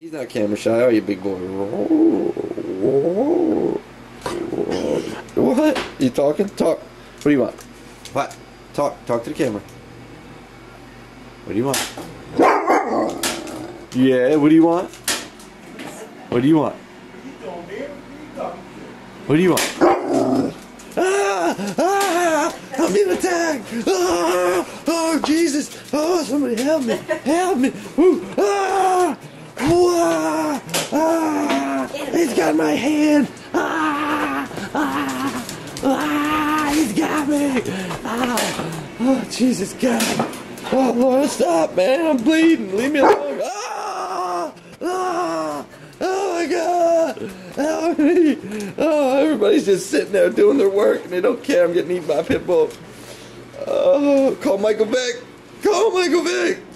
He's not camera shy, are you, big boy? What? You talking? Talk. What do you want? What? Talk. Talk to the camera. What do you want? Yeah, what do you want? What do you want? What do you want? I'm being attacked! Oh, Jesus! Oh, somebody help me! Help me! Ooh, he's got my hand! He's got me! Oh, Jesus, God! Oh, Lord, stop, man! I'm bleeding! Leave me alone! Oh my God! Help me! Oh, everybody's just sitting there doing their work and they don't care I'm getting eaten by a pit bull. Oh, call Michael Vick! Call Michael Vick!